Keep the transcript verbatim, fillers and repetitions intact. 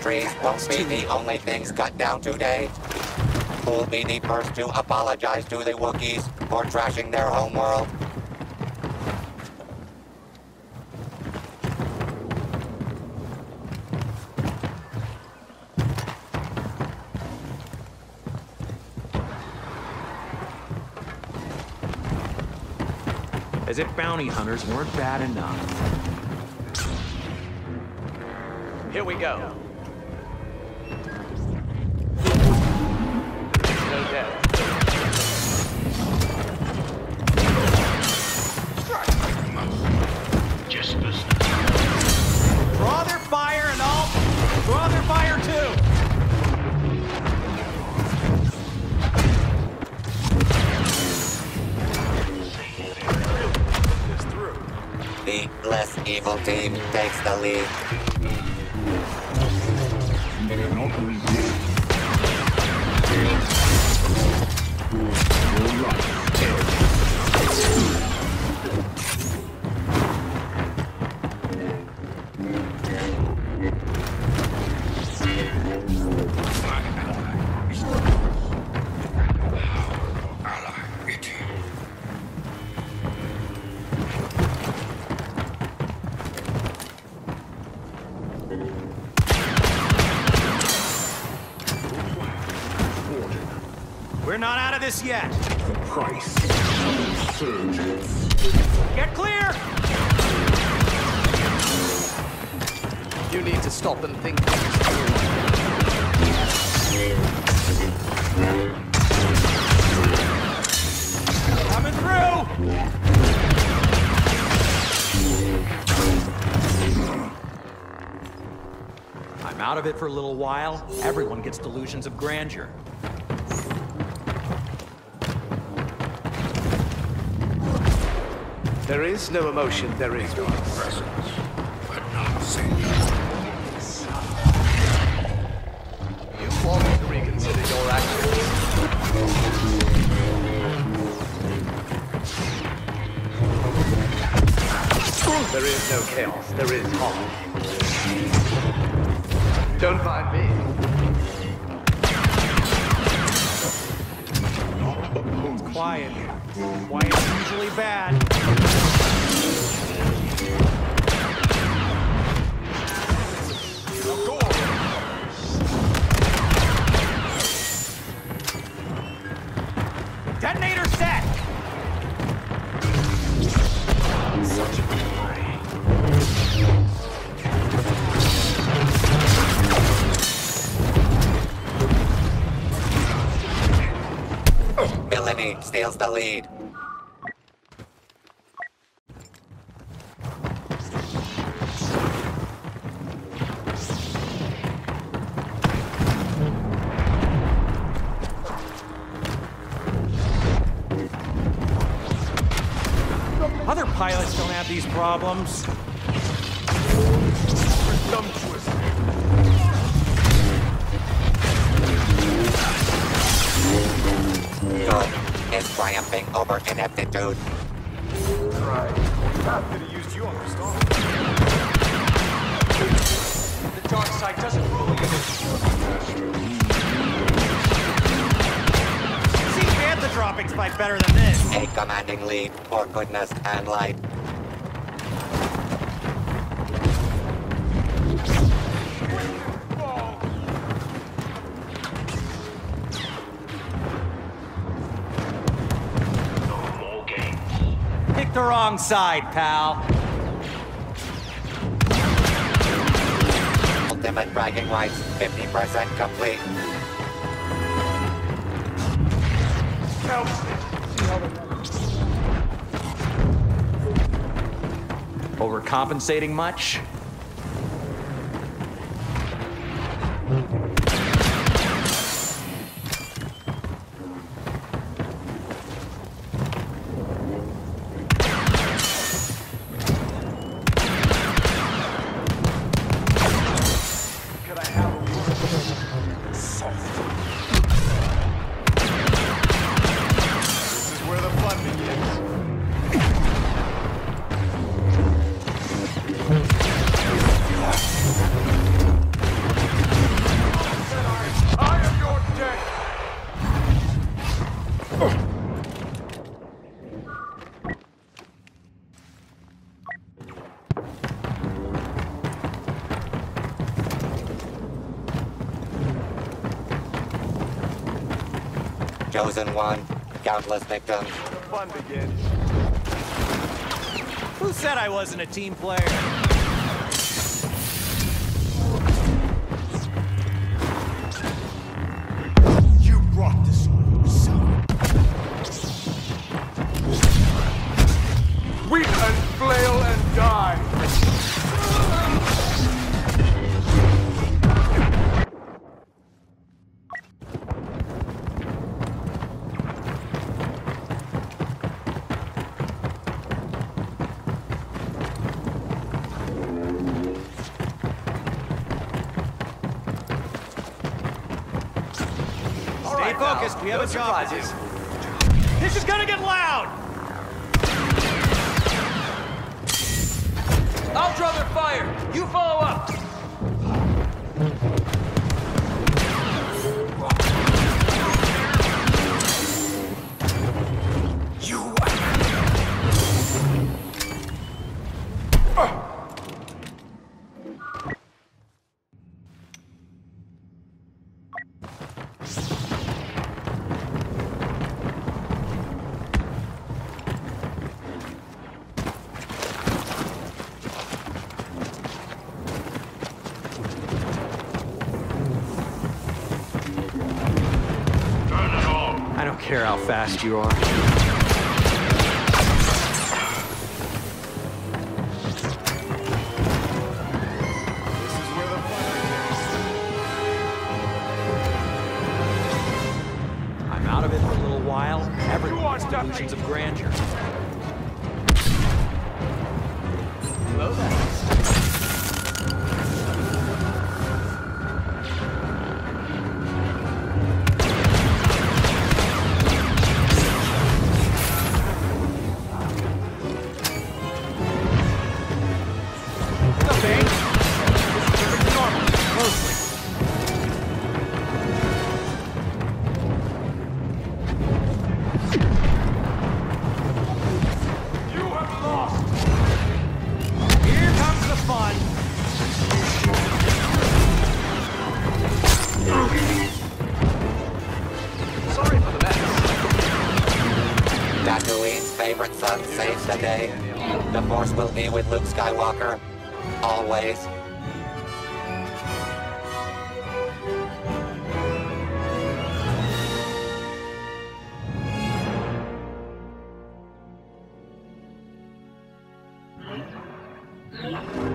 trees won't be the only things cut down today. Who'll be the first to apologize to the Wookiees for trashing their homeworld? As if bounty hunters weren't bad enough. Here we go. No death. Just business. Draw their fire and all. Draw their fire too. The less evil team takes the lead. We're not out of this yet. The price surges. Get clear! You need to stop and think. Coming through! I'm out of it for a little while. Everyone gets delusions of grandeur. There is no emotion, there is no Presence, but not sin. You want to reconsider your actions. There is no chaos, there is harm. Don't find me. Quiet. Quiet's usually bad. Detonator set! Such a glory. Villainy steals the lead. Other pilots don't have these problems. Presumptuous. Good is triumphing over ineptitude. Right. Could have used you on the storm. The dark side doesn't rule you. See, Panther droppings fight better than this. A commanding lead for goodness and light. No more games. Pick the wrong side, pal. Ultimate bragging rights, fifty percent complete. Overcompensating much? Could I have a word? Soft. This is where the fun begins. Chosen one, countless victims. Fun begins. Who said I wasn't a team player? You brought this on yourself. Weep and flail and die! Stay focused, we have a job to do. This is gonna get loud! I'll draw their fire! You follow up! You... I don't care how fast you are. I'm out of it for a little while. Everyone wants delusions of grandeur. Hello there. Tatooine's favorite son saves the day. The Force will be with Luke Skywalker. Always. Yeah.